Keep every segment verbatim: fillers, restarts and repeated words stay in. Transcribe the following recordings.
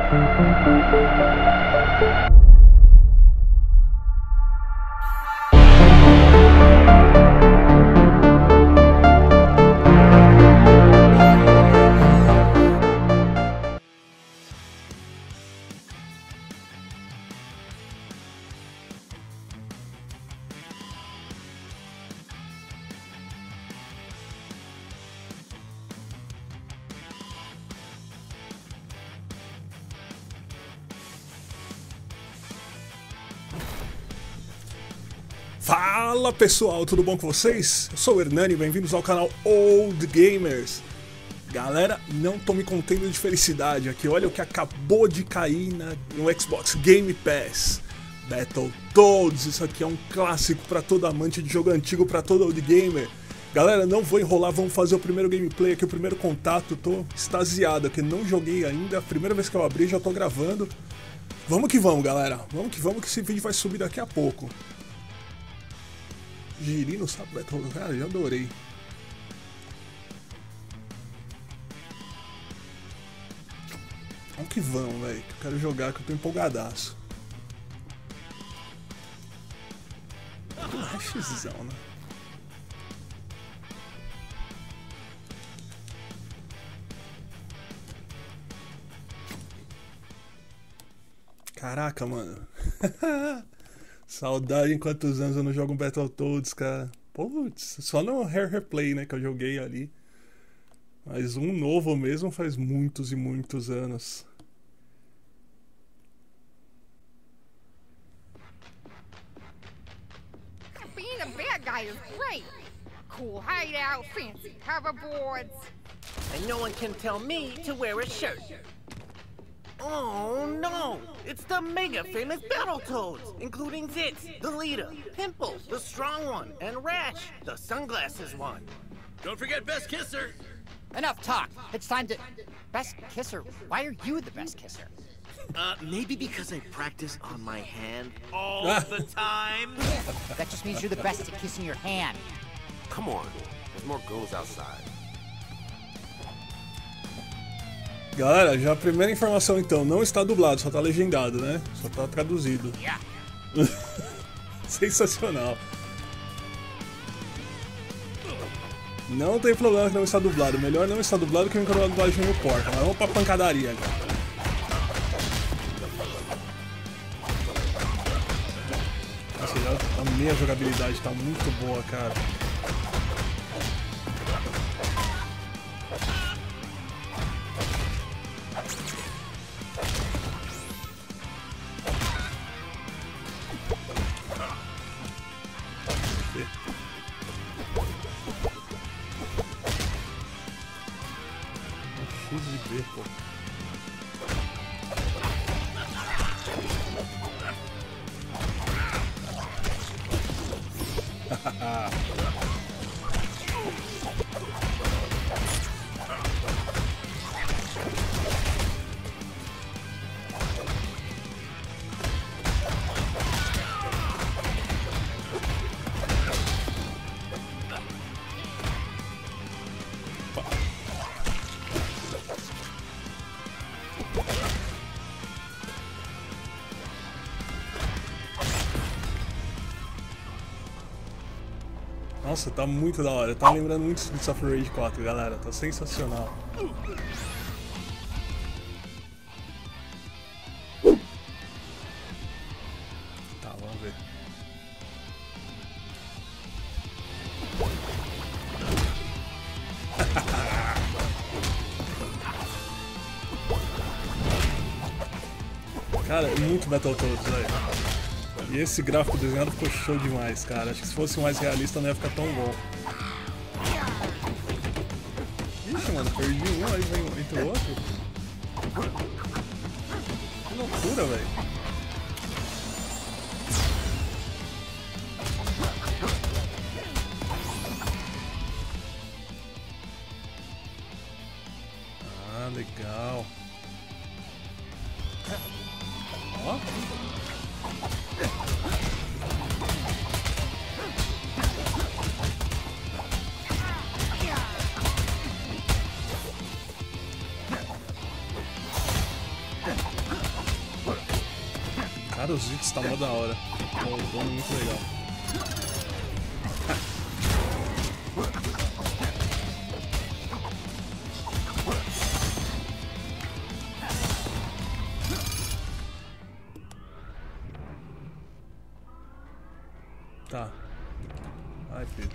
Fala pessoal, tudo bom com vocês? Eu sou o Hernani, bem-vindos ao canal Old Gamers. Galera, não tô me contendo de felicidade aqui, olha o que acabou de cair na, no Xbox Game Pass. Battletoads, isso aqui é um clássico para todo amante de jogo antigo, para todo Old Gamer. Galera, não vou enrolar, vamos fazer o primeiro gameplay aqui, o primeiro contato. Tô extasiado aqui, não joguei ainda, a primeira vez que eu abri já tô gravando. Vamos que vamos, galera, vamos que vamos que esse vídeo vai subir daqui a pouco. Girino sabe Battletoads, cara, já adorei. Vamos que vamos, velho, que eu quero jogar, que eu tô empolgadaço. Rashzão, né? Caraca, mano. Saudade em quantos anos eu não jogo um Battletoads, cara. Putz, só no Rare Replay, né, que eu joguei ali. Mas um novo mesmo faz muitos e muitos anos. Being a bad guy is great. Cool hideout, fancy hoverboards. And no one can tell me to wear a shirt. Oh no! It's the mega famous Battletoads, including Zitz, the leader, Pimples, the strong one, and Rash, the sunglasses one. Don't forget Best Kisser! Enough talk. It's time to... Best kisser? Why are you the best kisser? Uh, maybe because I practice on my hand all the time? That just means you're the best at kissing your hand. Come on, there's more girls outside. Galera, já a primeira informação então, não está dublado, só está legendado, né? Só está traduzido. Yeah. Sensacional. Não tem problema que não está dublado. Melhor não estar dublado que a dublagem no porta. Mas vamos pra pancadaria, cara. Nossa, já, a minha jogabilidade está muito boa, cara. X de B, pô. Nossa, tá muito da hora. Tá lembrando muito de Streets of Rage quatro, galera. Tá sensacional. Tá, vamos ver. Cara, muito Battletoads, velho. E esse gráfico desenhado ficou show demais, cara. Acho que se fosse mais realista não ia ficar tão bom. Ixi, mano, perdi um, aí vem entre o outro. Que loucura, velho. Ah, legal. Ó. Cara, os hits tá mó da hora. Bom, muito legal. Tá. Ai, filho.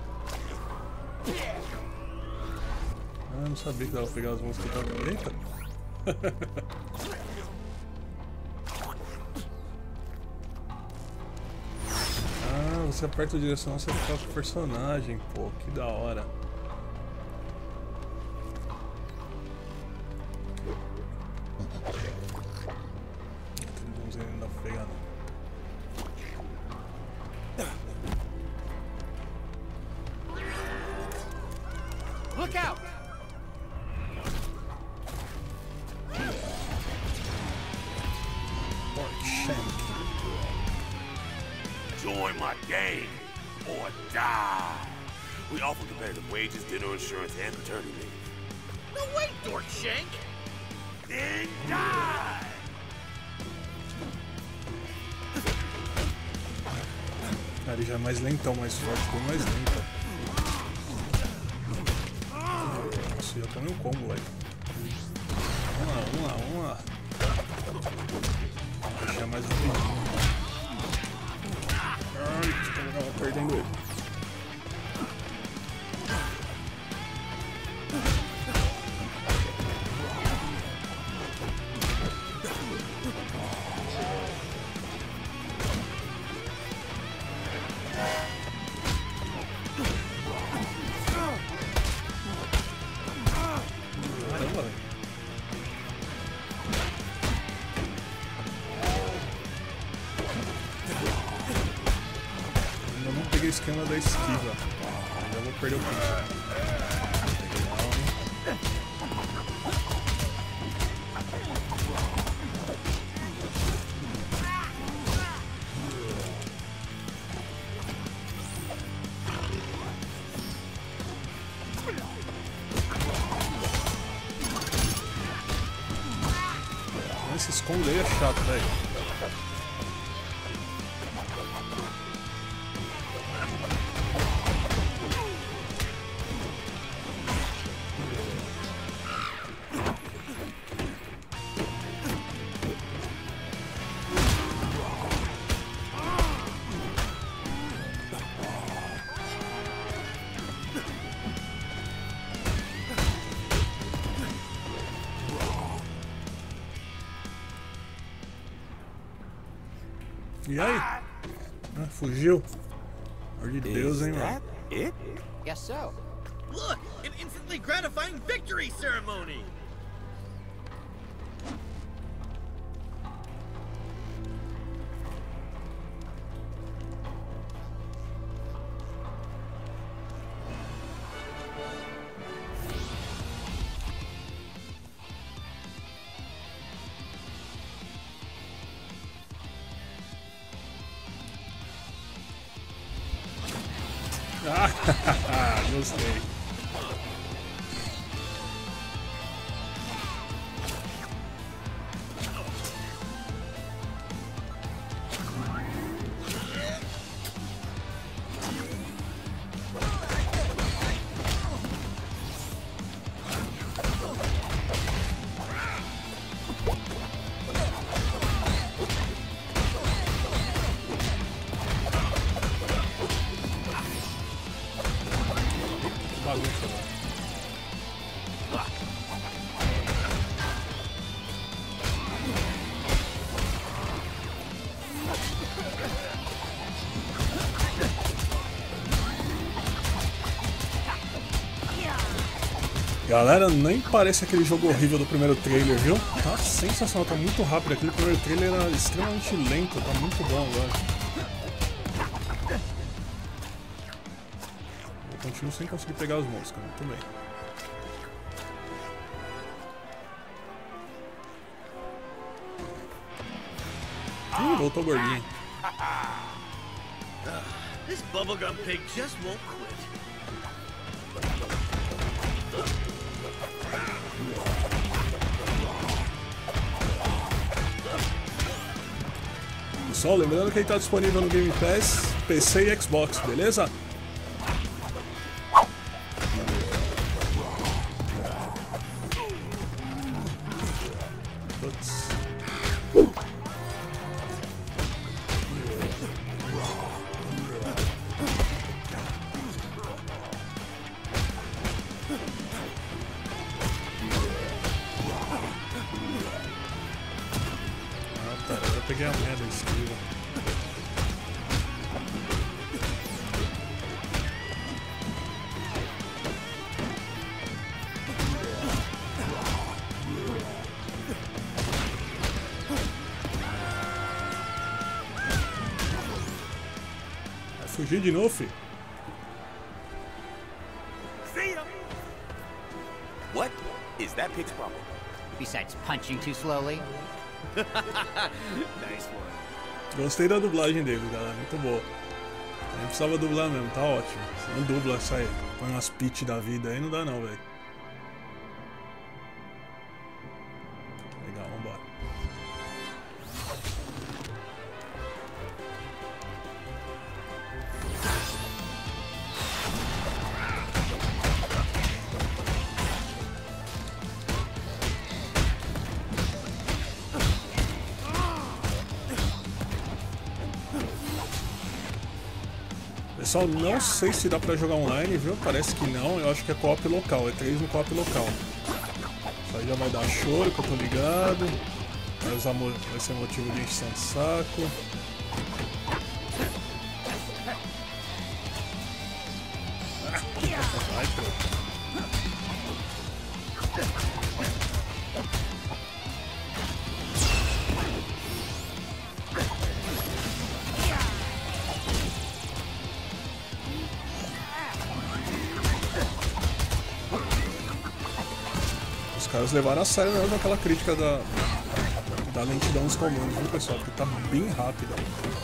Ah, não sabia que dava pra pegar as mãos que eu tava... Eita! Ah, você aperta a direção, você fica com o personagem, pô, que da hora. Não dá pra pegar, não. Look out! Join my gang or die. We offer competitive wages, dinner insurance, and paternity leave. No way, Dorkshank! Then die! Ah, ele já é mais lentão, mais forte, bem mais lento. Nossa, já tomei um combo, velho. Vamos lá, vamos lá, vamos lá. Vou deixar mais rapidinho. Ai, eu tava perdendo ele. Caramba, velho. Eu não peguei o esquema da esquiva. Já vou perder o ponto. Se esconder é chato, velho. E aí? Ah, fugiu. Pelo de Deus, hein, mano. It? Guess so. Look, an instantly gratifying victory ceremony! Ah, gostei. Bagunça, velho. Galera, nem parece aquele jogo horrível do primeiro trailer, viu? Tá sensacional, tá muito rápido. Aquele primeiro trailer era extremamente lento, tá muito bom agora. Eu continuo sem conseguir pegar as moscas, muito bem. Ih, voltou gordinho. This bubblegum pig just won't quit. Pessoal, lembrando que ele está disponível no Game Pass, P C e Xbox, beleza? Putz. Ah, tá, eu peguei a merda esquiva. Fugir de novo, filho. See ya. What is that pig's problem? Besides punching too slowly. Nice one. Gostei da dublagem dele, galera. Muito boa. Nem precisava dublar mesmo, tá ótimo. Se não dubla, sai. Põe umas pitch da vida aí, não dá não, velho. Legal, vambora. Pessoal, não sei se dá pra jogar online, viu? Parece que não, eu acho que é co-op local, é três no co-op local. Isso aí já vai dar choro, que eu tô ligado. Vai, usar, vai ser motivo de encheção de saco. Vai, pô. Os caras levaram a sério mesmo aquela crítica da, da lentidão dos comandos, viu, pessoal? Porque tá bem rápido.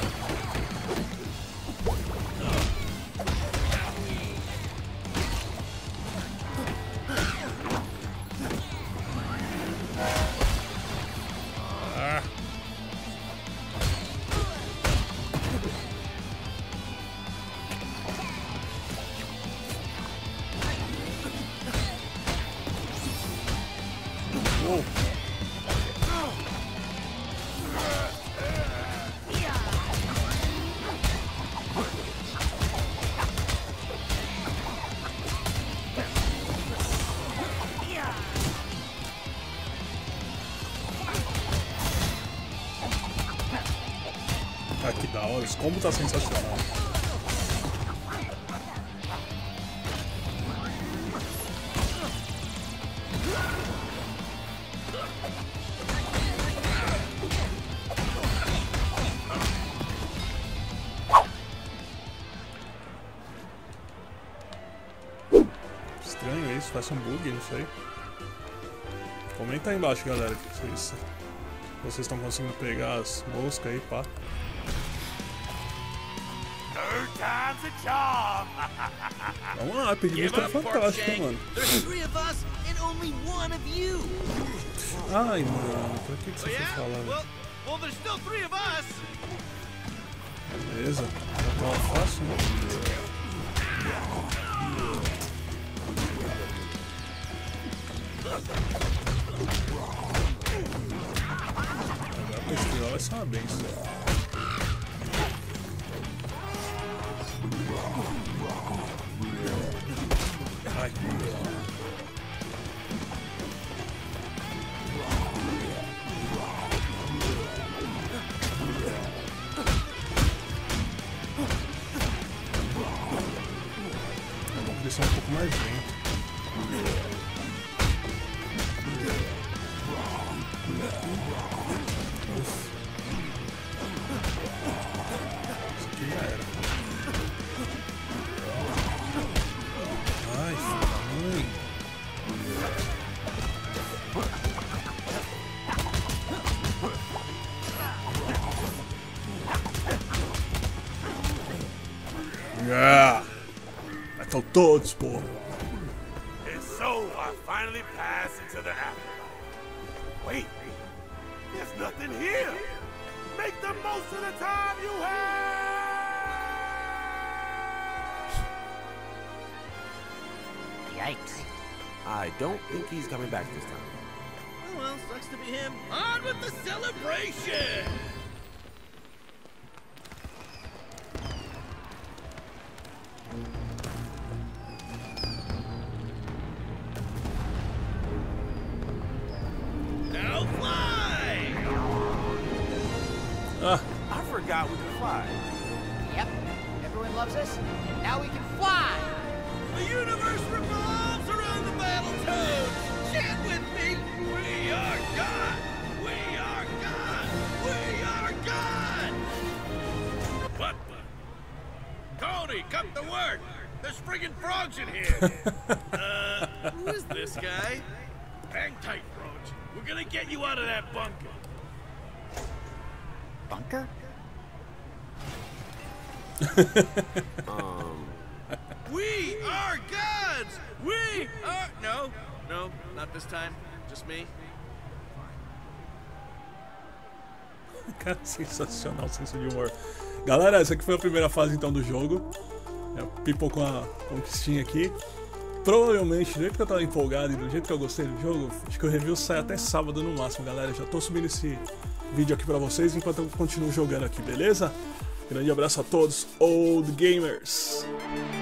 Ah. Uou. Ah, que da hora, esse combo tá sensacional. Estranho isso, faz um bug, não sei. Comenta aí embaixo, galera, que vocês vocês estão conseguindo pegar as moscas aí, pá. Third time's a charm. Vamos lá, pedir música é fantástico, hein, mano. There's three of us and only one of you. Ai, mano, por que, que você foi falar, velho? Well, well, there's still three of us. Beleza, já tava fácil, né? Agora pra esquivar vai ser uma benção. Ai. Vamos descer um pouco mais lento. Isso aqui já era. Ai, filho. Yeah! Matou todos, pô. And so I finally pass into the afterlife. Wait, there's nothing here. Make the most of the time you have! Yikes. I don't think he's coming back this time. Oh, well, sucks to be him. On with the celebration! Now fly! Ah, I forgot we could fly. Yep. Everyone loves us. Now we can fly. The universe revolves around the Battletoads! Chant with me! We are God! We are God! We are God! What the? Tony, come to work! There's friggin' frogs in here! uh, who is this guy? Hang tight, frogs. We're gonna get you out of that bunker. Bunker? Um, We are gods! We are... No, no, not this time. Just me. cara, sensacional, senso de humor. Galera, essa aqui foi a primeira fase então do jogo. É, pipou com a conquistinha aqui. Provavelmente, do jeito que eu tava empolgado e do jeito que eu gostei do jogo, acho que o review sai até sábado no máximo, galera. Já tô subindo esse vídeo aqui pra vocês enquanto eu continuo jogando aqui, beleza? Grande abraço a todos, Old Gamers!